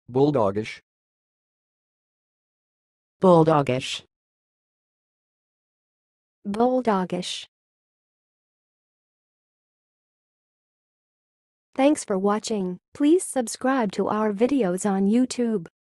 bulldoggish, bulldoggish, bulldoggish. Thanks for watching. Please subscribe to our videos on YouTube.